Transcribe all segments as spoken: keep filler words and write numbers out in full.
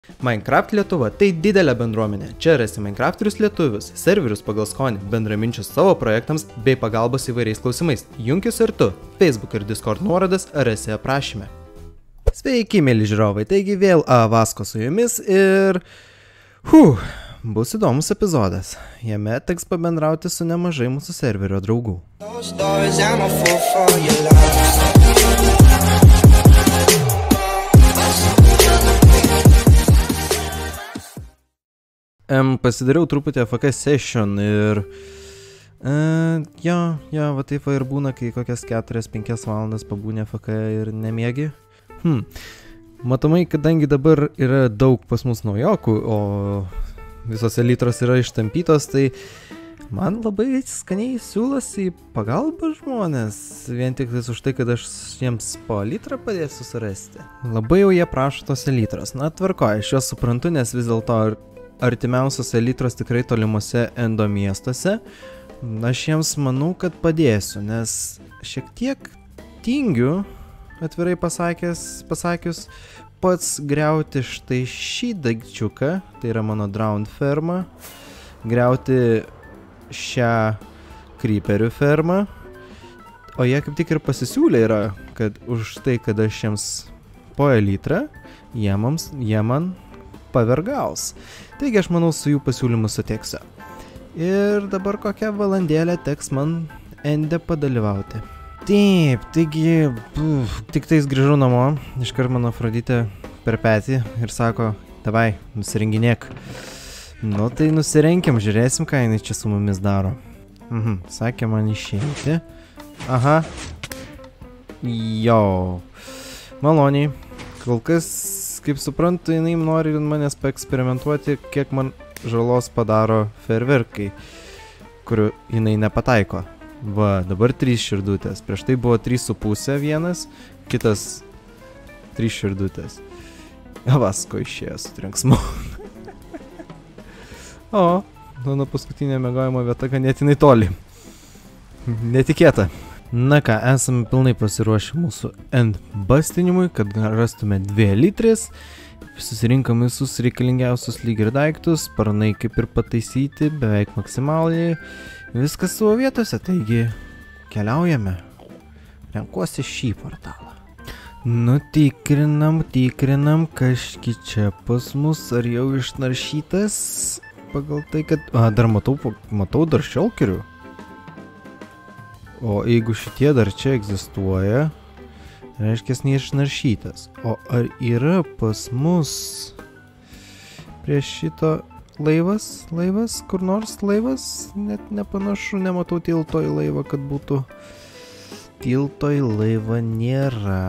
Minecraft Lietuva tai didelė bendruomenė. Čia rasi Minecrafterius lietuvius, serverius pagal skonį, bendraminčius savo projektams bei pagalbos įvairiais klausimais. Junkis ir tu. Facebook ir Discord nuorodas rasi aprašyme. Sveiki, mėly žiūrovai. Taigi vėl Avasko su jumis ir... Huh, bus įdomus epizodas. Jame teks pabendrauti su nemažai mūsų serverio draugų. Um, pasidariau truputį F K session ir... Uh, jo, jo, va taip va ir būna, kai kokias keturias penkias valandas pabūnė F K ir nemiegi. Hmm. Matomai, kadangi dabar yra daug pas mus naujokų, o visos elytros yra ištampytos, tai man labai skaniai siūlosi pagalbą žmonės, vien tik už tai, kad aš jiems po elytrą padėsiu surasti. Labai jau jie prašo tos elytros. Na, tvarkoju, aš juos suprantu, nes vis dėlto artimiausios elytros tikrai tolimuose endo miestuose. Aš jiems manau, kad padėsiu, nes šiek tiek tingiu, atvirai pasakęs, pasakius, pats griauti štai šį daikčiuką, tai yra mano drowned ferma, griauti šią creeperių fermą, o jie kaip tik ir pasisiūlė yra, kad už tai, kad aš jiems po elytrą, jie, mums, jie man pavergaus. Taigi aš manau su jų pasiūlymu sutiksiu. Ir dabar kokią valandėlę teks man ende padalyvauti. Taip, taigi, uf, tik tais grįžau namo, iškart mano Afroditė per petį ir sako, davai, nusirenginėk. Nu tai nusirenkim, žiūrėsim, ką jinai čia su mumis daro. Mhm, sakė man išeiti. Aha. Jo. Maloniai. Kol kas, kaip suprantu, jinai nori manęs paeksperimentuoti, kiek man žalos padaro fejerverkai, kurių jinai nepataiko. Va, dabar trys širdutės. Prieš tai buvo trys su pusė vienas, kitas trys širdutės. Avasko išėjo su trenksmu. O, mano paskutinė miegojimo vieta ganėtinai toli. Netikėta. Na ką, esame pilnai pasiruošę mūsų endbustinimui, kad rastume dvi elytrės. Susirinkam visus reikalingiausius lyg ir daiktus, sparnai kaip ir pataisyti, beveik maksimaliai. Viskas savo vietose, taigi keliaujame. Renkuosi šį portalą. Nu, tikrinam, tikrinam, kažki čia pas mus, ar jau išnaršytas. Pagal tai, kad... A, dar matau, matau dar šelkerių. O jeigu šitie dar čia egzistuoja, reiškia neišnaršytas. O ar yra pas mus prie šito laivas, laivas, kur nors laivas? Net nepanašu, nematau tilto į laivą, kad būtų. Tilto į laivą nėra.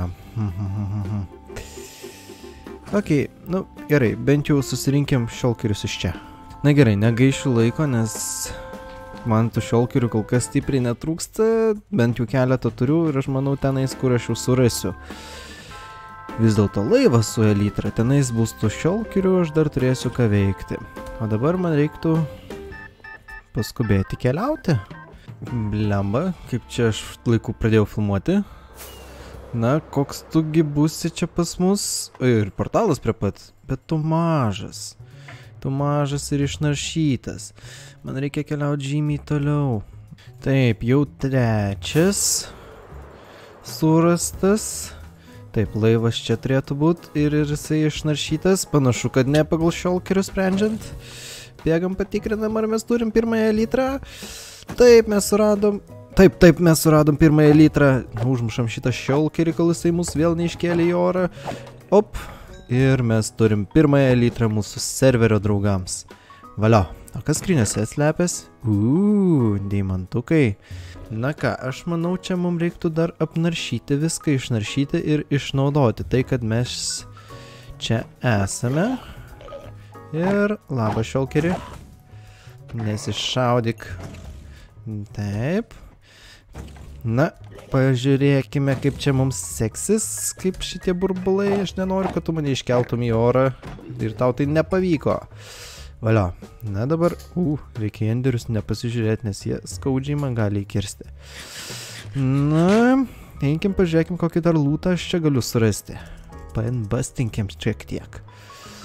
Ok, nu gerai, bent jau susirinkim šelkerius iš čia. Na gerai, negaišiu laiko, nes man tų šelkerių kol kas stipriai netrūksta, bent jau keletą turiu ir aš manau tenais, kur aš jau surasiu. Vis dėlto laivas su elytra, tenais bus tų šelkerių, aš dar turėsiu ką veikti. O dabar man reiktų paskubėti keliauti. Blemba, kaip čia aš laiku pradėjau filmuoti. Na, koks tugi būsi čia pas mus? O, ir portalas prie pat, bet tu mažas. Tu mažas ir išnaršytas. Man reikia keliauti žymiai toliau. Taip, jau trečias surastas. Taip, laivas čia turėtų būti ir jisai išnaršytas. Panašu, kad ne pagal šelkerius sprendžiant. Bėgam patikrinam, ar mes turim pirmąją elytrą. Taip, mes suradom... Taip, taip, mes suradom pirmąją elytrą. Užmušam šitą šelkerį, kol jisai mus vėl neiškėlė į orą. Op. Ir mes turim pirmąją elytrą mūsų serverio draugams. Valio. O kas skryniuose slepias? Uuu, deimantukai. Na ką, aš manau, čia mums reiktų dar apnaršyti viską, išnaršyti ir išnaudoti tai, kad mes čia esame. Ir labą šelkerį. Nesišaudyk. Taip. Na, pažiūrėkime, kaip čia mums seksis, kaip šitie burbulai. Aš nenoriu, kad tu mane iškeltum į orą ir tau tai nepavyko. Valio. Na dabar, u, reikia enderius nepasižiūrėti, nes jie skaudžiai man gali įkirsti. Na, einkim, pažiūrėkim, kokį dar lūtą aš čia galiu surasti. Painbustinkim šiek tiek.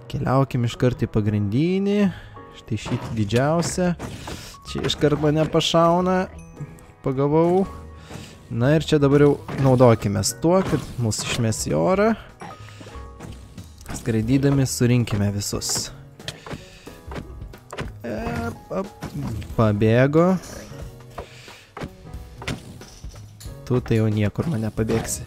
Keliaukim iš karto į pagrindinį. Štai šitą didžiausią. Čia iš karto mane pašauna. Pagavau. Na ir čia dabar jau naudokime tuo, kad mūsų išmes į orą. Skraidydami surinkime visus. E, pabėgo. Tu tai jau niekur mane pabėgsi.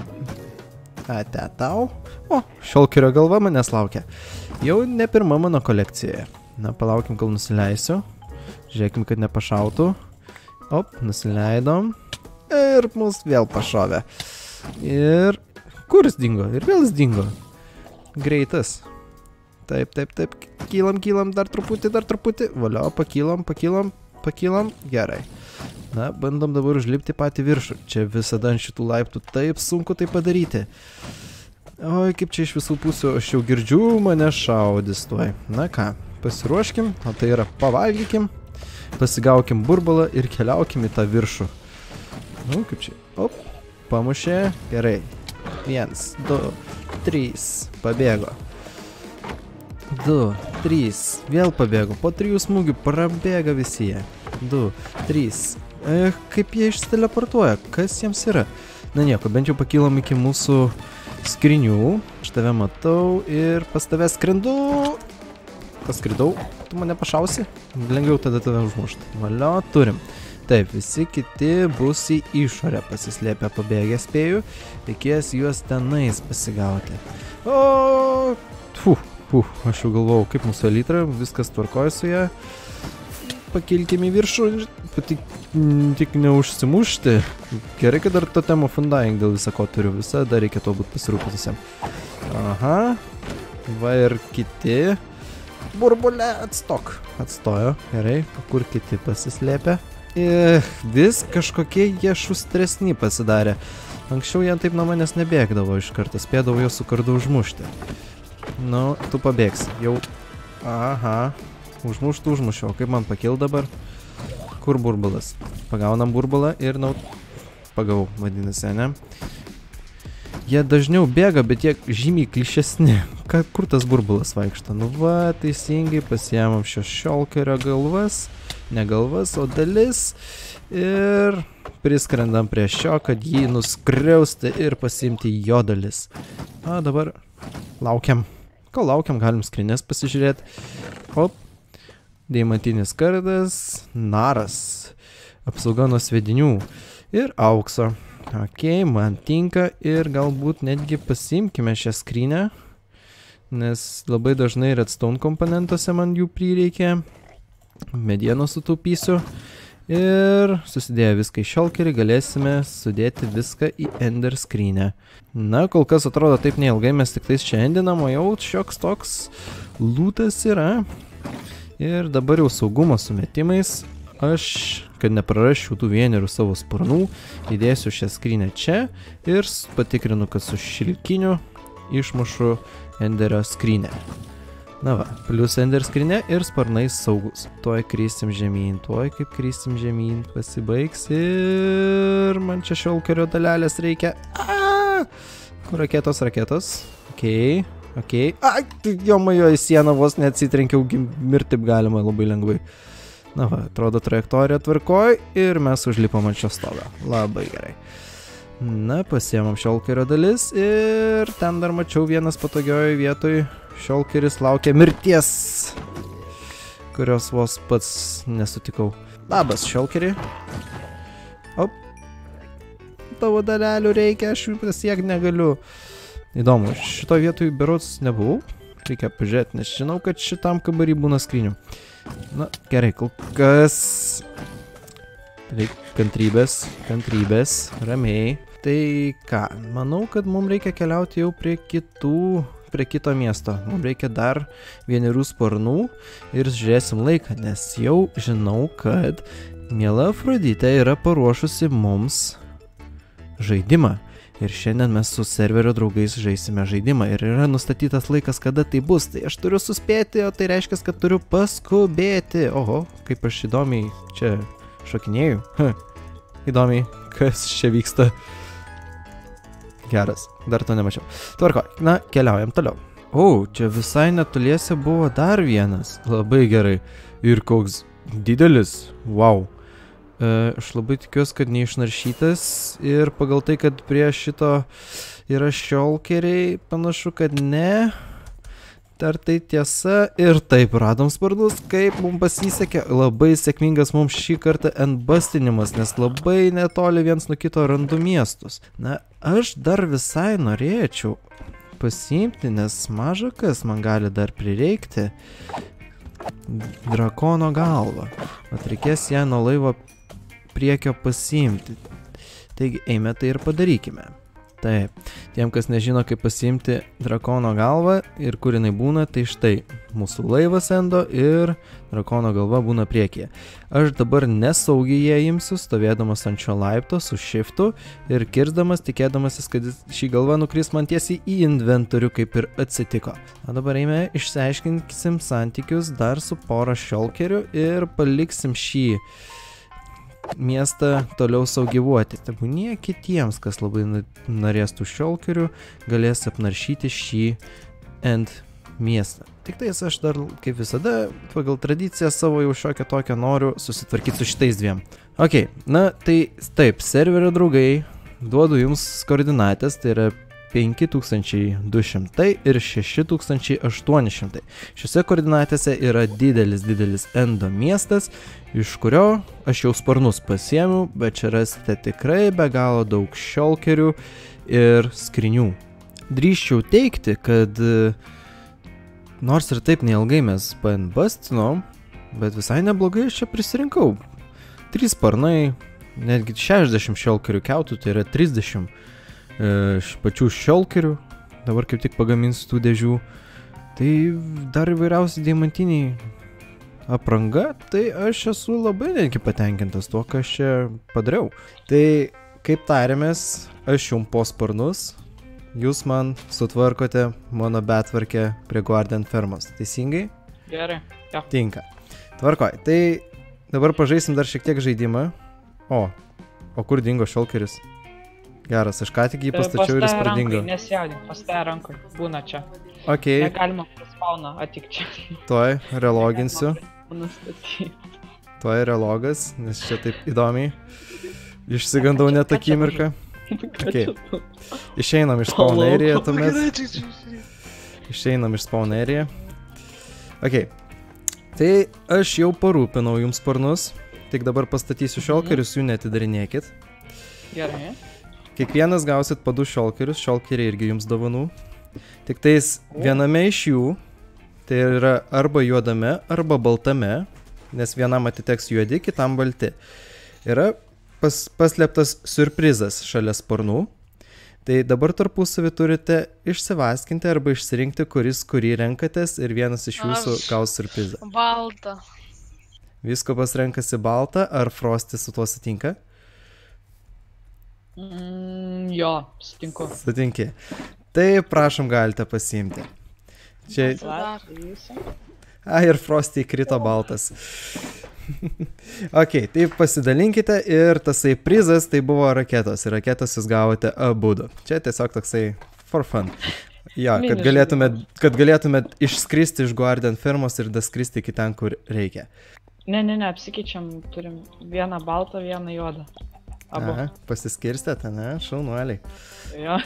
Ate tau. O, šolkerio galva manęs laukia. Jau ne pirma mano kolekcijoje. Na, palaukim, kol nusileisiu. Žiūrėkim, kad nepašautų. Op, nusileidom. Ir mus vėl pašovė. Ir kur jis dingo? Ir vėl jis dingo. Greitas. Taip, taip, taip. Kylam, kylam, dar truputį, dar truputį. Valio, pakylam, pakylam, pakylam. Gerai. Na, bandom dabar užlipti patį viršų. Čia visada ant šitų laiptų taip sunku tai padaryti. Oi, kaip čia iš visų pusių, aš jau girdžiu, mane šaudys tuoj. Na ką, pasiruoškim, o tai yra pavalgykim, pasigaukim burbalą ir keliaukim į tą viršų. Nu, kaip čia, op, pamušė, gerai. Viens, du, trys, pabėgo. Du, trys, vėl pabėgo, po trijų smūgių prabėga visi jie. Du, trys, e, kaip jie išteleportuoja, kas jiems yra? Na nieko, bent jau pakilom iki mūsų skrinių. Aš tave matau ir pas tave skrendu. Paskridau, tu mane pašausi? Lengviau tada tave užmušti. Valio, turim. Taip, visi kiti bus į išorę pasislėpę pabėgę, spėju. Reikės juos tenais pasigauti. O, fuh, fuh, aš jau galvojau, kaip mūsų elytra, viskas tvarkoja su ją. Pakilkim į viršų, tik, tik neužsimušti. Gerai, kad dar totemo fundaing dėl visą ko turiu. Visada reikia to būti pasirūpinusiem. Aha. Va ir kiti. Burbulė, atstok. Atstojo. Gerai, kur kiti pasislėpė. Ir vis kažkokie jie šustresni pasidarė. Anksčiau jie taip nuo manęs nebėgdavo iš karto. Spėdavo jo su kardu užmušti. Nu, tu pabėgsi. Jau. Aha. Užmuštų, užmušiau. Kaip man pakil dabar? Kur burbulas? Pagaunam burbulą ir naut... Pagavau, vadinasi, ne? Jie dažniau bėga, bet jie žymiai klišesni. Ka, kur tas burbulas vaikšto? Nu va, teisingai, pasiemam šio šolkerio galvas. Ne galvas, o dalis. Ir priskrendam prie šio, kad jį nuskriausti ir pasiimti jo dalis. A, dabar laukiam. Kol laukiam, galim skrinės pasižiūrėti. Hop. Deimantinis kardas, naras, apsauga nuo svedinių ir aukso. Ok, man tinka ir galbūt netgi pasimkime šią skrynę, nes labai dažnai redstone komponentuose man jų prireikė. Medienos sutaupysiu ir susidėję viską į šolkerį galėsime sudėti viską į ender skrynę. Na, kol kas atrodo taip neilgai, mes tik tais čia endinam, o jau šioks toks lūtas yra. Ir dabar jau saugumo sumetimais aš, kad neprarasčiau tų vienerių savo sparnų, įdėsiu šią skrynę čia ir patikrinu, kad su šilkiniu išmušu enderio skrynę. Na va, plius ender skrynė ir sparnais saugus. Tuoj krysim žemyn, tuoj kaip krysim žemyn, pasibaigs ir man čia šolkerio dalelės reikia. Aaaa! Kur raketos, raketos? Okei. Okay. Ai, jo majo į sieną vos neatsitrenkiau, mirti taip galima labai lengvai. Na va, atrodo trajektorija tvarkoj ir mes užlipom ant šio stogą. Labai gerai. Na, pasiemam šolkerio dalis ir ten dar mačiau vienas patogioj vietoj. Šolkeris laukia mirties, kurios vos pats nesutikau. Labas, šolkeri. Op. Tavo dalelių reikia, aš jų pasiekt negaliu. Įdomu, šitoj vietoj berods nebuvau. Reikia pažiūrėti, nes žinau, kad šitam kambarį būna skrynių. Na, gerai, kol kas... Reikia kantrybės, kantrybės, ramiai. Tai ką, manau, kad mums reikia keliauti jau prie kitų, prie kito miesto. Mums reikia dar vienerių sparnų ir žiūrėsim laiką, nes jau žinau, kad miela Afroditė yra paruošusi mums žaidimą. Ir šiandien mes su serverio draugais žaisime žaidimą ir yra nustatytas laikas, kada tai bus. Tai aš turiu suspėti, o tai reiškia, kad turiu paskubėti. Oho, kaip aš įdomiai čia šokinėju. Ha, įdomiai, kas čia vyksta. Geras, dar to nemačiau. Tvarko, na, keliaujam toliau. O, čia visai netoliese buvo dar vienas. Labai gerai. Ir koks didelis. Wow. E, aš labai tikiuosi, kad neišnaršytas. Ir pagal tai, kad prie šito yra šolkeriai, panašu, kad ne. Ar tai tiesa? Ir taip, radom sparnus, kaip mums pasisekė. Labai sėkmingas mums šį kartą endbustinimas, nes labai netoli viens nuo kito randu miestus. Na, aš dar visai norėčiau pasiimti, nes maža kas man gali dar prireikti drakono galvą. Vat reikės ją nuo laivo priekio pasiimti. Taigi, eime tai ir padarykime. Taip, tiem, kas nežino, kaip pasiimti drakono galvą ir kur jinai būna, tai štai mūsų laivas endo ir drakono galva būna priekyje. Aš dabar nesaugiai ją imsiu, stovėdamas ant šio laipto su shiftu ir kirsdamas, tikėdamasis, kad šį galvą nukris man tiesiai į inventorių, kaip ir atsitiko. O dabar eime, išsiaiškinsim santykius dar su pora šolkerių ir paliksim šį miestą toliau saugyvuoti. Tebūnie kitiems, kas labai norės tų šolkerių, galės apnaršyti šį end miestą. Tik tais aš dar, kaip visada, pagal tradiciją savo jau šiokią tokią noriu susitvarkyti su šitais dviem. Ok, na tai taip, serverio draugai, duodu jums koordinatės, tai yra penki tūkstančiai du šimtai ir šeši tūkstančiai aštuoni šimtai. Šiuose koordinatėse yra didelis, didelis endo miestas, iš kurio aš jau sparnus pasiėmiau, bet čia rasite tikrai be galo daug šolkerių ir skrinių. Drįsčiau teigti, kad nors ir taip neilgai mes painbustinom, bet visai neblogai aš čia prisirinkau. Trys sparnai, netgi šešiasdešimt šolkerių kiautų, tai yra trisdešimt pačių šolkerių, dabar kaip tik pagaminsiu tų dėžių, tai dar įvairiausi deimantiniai apranga, tai aš esu labai netgi patenkintas tuo, ką aš čia padariau. Tai kaip tarėmės, aš jums po sparnus, jūs man sutvarkote mano betvarkę prie Guardian fermos, teisingai? Gerai, jo. Tinka. Tvarkoj, tai dabar pažaisim dar šiek tiek žaidimą. O, o kur dingo šolkeris? Geras, aš ką tik jį pastačiau ir jis pradingo. Nesijaudink, pastaja rankui, būna čia. Ok. Negalima spawną, atik čia. Tuoj reloginsiu. Nustatyti. Tuoj relogas, nes čia taip įdomiai. Išsigandau net akimirką. Ok. Išeinam iš spawn area tuomet. Išeinam iš spawn area. Ok. Tai aš jau parūpinau jums sparnus. Tik dabar pastatysiu šolkerius, jų neatidarinėkit. Gerai. Kiekvienas gausit po du šolkerius, šolkeriai irgi jums dovanų. Tik tais viename iš jų, tai yra arba juodame, arba baltame, nes vienam atiteks juodi, kitam balti. Yra pas, paslėptas siurprizas šalia sparnų. Tai dabar tarpusavį turite išsivaskinti arba išsirinkti, kuris kurį renkatės ir vienas iš jūsų Aš gaus siurprizą. Baltą. Viskupas renkasi baltą, ar Frosty su tuo sutinka? Mm, jo, sutinku. Sutinki. Tai prašom galite pasiimti. Čia... Dar. A, ir Frosty krito baltas. Ok, tai pasidalinkite ir tasai prizas tai buvo raketos. Ir raketos jūs gavote abudu. Čia tiesiog toksai for fun. Jo, kad galėtumėt, kad galėtumėt išskristi iš Guardian firmos ir daskristi iki ten, kur reikia. Ne, ne, ne, apsikeičiam, turim vieną baltą, vieną juodą. Abu. Aha, pasiskirstėte, ne? Šaunuoliai. Jo.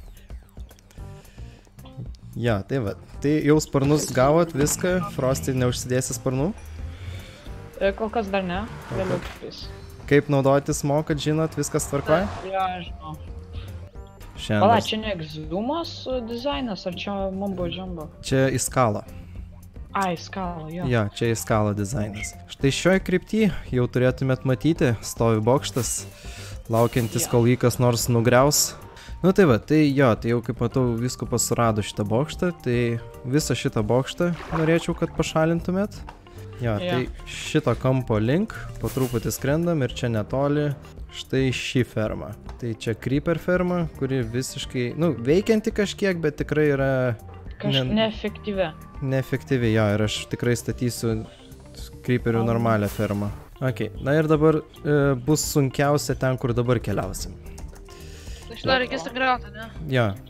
Jo, tai va. Tai jau sparnus gavot viską, Frosty neužsidėsi sparnų? E, kol kas dar ne, vėliau tiktais. Kaip naudotis mokat, žinot, viskas tvarkoja? Jo, žinau. Šiandien. Pala, čia ne Exumas dizainas, ar čia Mumbo Jumbo? Čia į skalą. Ai, skala, jo. Jo, čia į skalą dizainas. Štai šioje kryptyje jau turėtumėt matyti, stovi bokštas, laukiantis, Jo. kol jį kas nors nugriaus. Nu tai va, tai jo, tai jau kaip matau, viskupas surado šitą bokštą, tai visą šitą bokštą norėčiau, kad pašalintumėt. Jo, Jo. tai šito kampo link, po truputį skrendam ir čia netoli štai šį fermą. Tai čia Creeper ferma, kuri visiškai, nu, veikianti kažkiek, bet tikrai yra... Kaž ne- neefektyvi. Neefektyvi, jo, ir aš tikrai statysiu Creeperių normalią fermą. Ok, na ir dabar e, bus sunkiausia ten, kur dabar keliausim. Tai šitą reikės griauti, ne? Jo,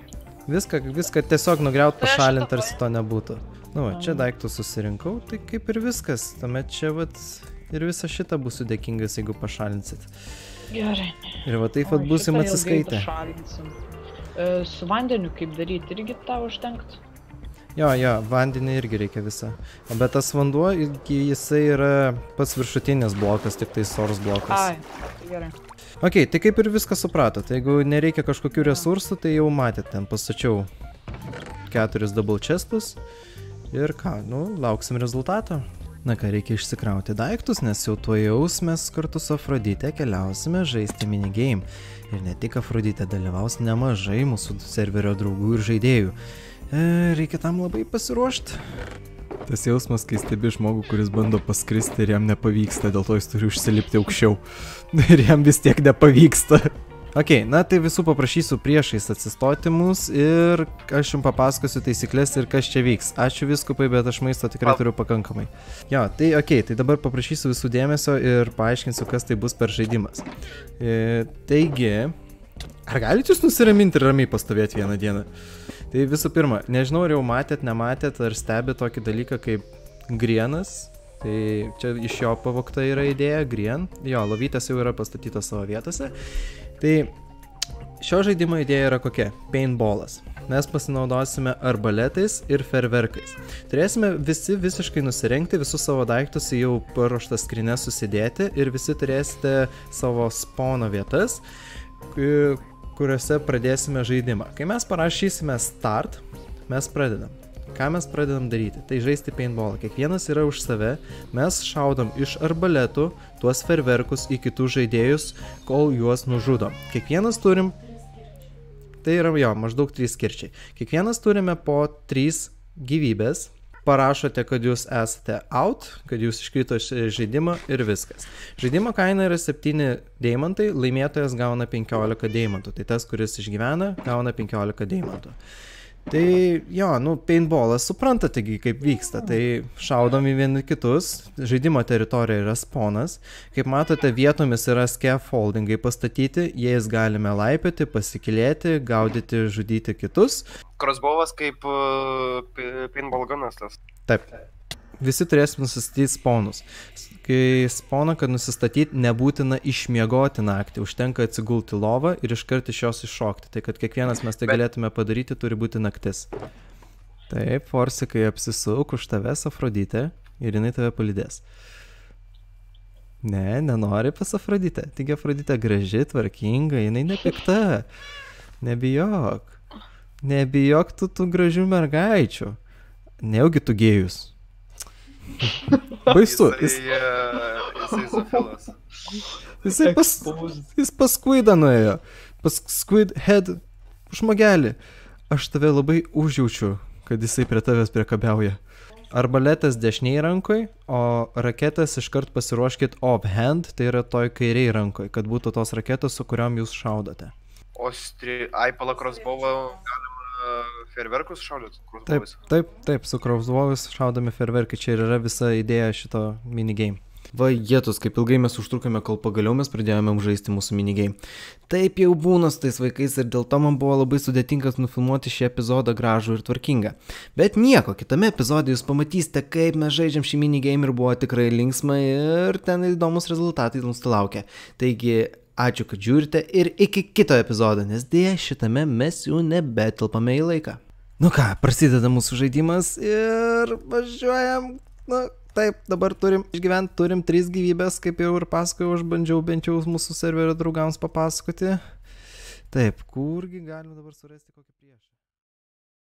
Viską, viską tiesiog nugriaut, Tai aš pašalint, šitą tarsi to nebūtų. Nu, va, čia daiktus susirinkau, tai kaip ir viskas. Tuomet čia vat ir visą šitą būsiu dėkingas, jeigu pašalinsit. Gerai. Ir va taip O, vat būsim šitą ilgai atsiskaitę. pašalinsim. E, su vandeniu kaip daryti, irgi tau užtenkt? Jo, jo, vandenį irgi reikia visą. Bet tas vanduo, jisai yra pats viršutinis blokas, tik tai source blokas. Ai, tai gerai. Ok, tai kaip ir viską supratot. Jeigu nereikia kažkokių resursų, tai jau matėt, ten pastačiau keturis double chestus. Ir ką, nu, lauksim rezultato. Na ką, reikia išsikrauti daiktus, nes jau tuo jaus mes kartu su Afrodite keliausime žaisti minigame. Ir ne tik Afrodite dalyvaus nemažai mūsų serverio draugų ir žaidėjų. E, reikia tam labai pasiruošti. Tas jausmas, kai stebi žmogų, kuris bando paskristi ir jam nepavyksta, dėl to jis turi užsilipti aukščiau. Ir jam vis tiek nepavyksta. Ok, na tai visų paprašysiu priešais atsistoti mus ir aš jums papasakosiu taisyklės ir kas čia vyks. Ačiū viskupai, bet aš maisto tikrai turiu pakankamai. Jo, tai ok, tai dabar paprašysiu visų dėmesio ir paaiškinsiu, kas tai bus per žaidimas. E, taigi, ar galite jūs nusiraminti ir ramiai pastovėti vieną dieną? Tai visų pirma, nežinau, ar jau matėt, nematėt, ar stebit tokį dalyką kaip grienas. Tai čia iš jo pavogta yra idėja, grien. Jo, lovytės jau yra pastatytos savo vietose. Tai šio žaidimo idėja yra kokia? Paintballas. Mes pasinaudosime arbaletais ir ferverkais. Turėsime visi visiškai nusirengti, visus savo daiktus į jau paruoštas skrynes susidėti ir visi turėsite savo spawno vietas, kuriuose pradėsime žaidimą. Kai mes parašysime start, mes pradedam. Ką mes pradedam daryti? Tai žaisti paintballą. Kiekvienas yra už save, mes šaudom iš arbaletų tuos ferverkus į kitus žaidėjus, kol juos nužudom. Kiekvienas turim, tai yra jo, maždaug trys skirčiai. Kiekvienas turime po trys gyvybės. Parašote, kad jūs esate out, kad jūs iškrito iš žaidimo ir viskas. Žaidimo kaina yra septyni deimantai, laimėtojas gauna penkiolika deimantų. Tai tas, kuris išgyvena, gauna penkiolika deimantų. Tai jo, nu, paintballas supranta, taigi kaip vyksta. Tai šaudom į vieni kitus, žaidimo teritorija yra spawnas. Kaip matote, vietomis yra scaffoldingai pastatyti, jais galime laipioti, pasikilėti, gaudyti, žudyti kitus. Crossbow'as kaip uh, paintball gunas tas. Taip. Visi turėsim nusistatyti spawnus. Kai spawną, kad nusistatyti, nebūtina išmiegoti naktį. Užtenka atsigulti lovą ir iškart iš jos iššokti. Tai kad kiekvienas mes tai galėtume padaryti, turi būti naktis. Taip, Forsi, kai apsisuk už tavęs Afrodite ir jinai tave palydės. Ne, nenori pas Afrodite. Tik Afrodite graži, tvarkinga, jinai nepikta. Nebijok. Nebijok tu tų gražių mergaičių. Nejaugi tu gėjus. Baisu. Jis, jisai zofilas. Jisai pas, jis pas Squidą nuėjo. Pas Squid Head žmogelį. Aš tave labai užjaučiu, kad jisai prie tavęs priekabiauja. Arbaletas dešiniai rankoj, o raketas iškart pasiruoškit off-hand, tai yra toj kairiai rankoj, kad būtų tos raketos, su kuriom jūs šaudote. O stri... ai, pala crossbow'ą galima ferverkus šaudyti? Taip, taip, taip, su crossbow'ais šaudomi ferverkai, čia ir yra visa idėja šito minigame. Va, jėtus, kaip ilgai mes užtrukome, kol pagaliau mes pradėjome žaisti mūsų minigame. Taip jau būna su tais vaikais ir dėl to man buvo labai sudėtingas nufilmuoti šį epizodą gražų ir tvarkingą. Bet nieko, kitame epizode jūs pamatysite, kaip mes žaidžiam šį minigame ir buvo tikrai linksma ir ten įdomus rezultatai mūsų laukia. Taigi, ačiū, kad žiūrite ir iki kito epizodo, nes dėja šitame mes jau nebetilpame į laiką. Nu ką, prasideda mūsų žaidimas ir važiuojam. Nu, taip, dabar turim išgyventi, turim tris gyvybės, kaip jau ir pasakojau, aš bandžiau bent jau mūsų serverio draugams papasakoti. Taip, kurgi galim dabar surasti kokį priešą?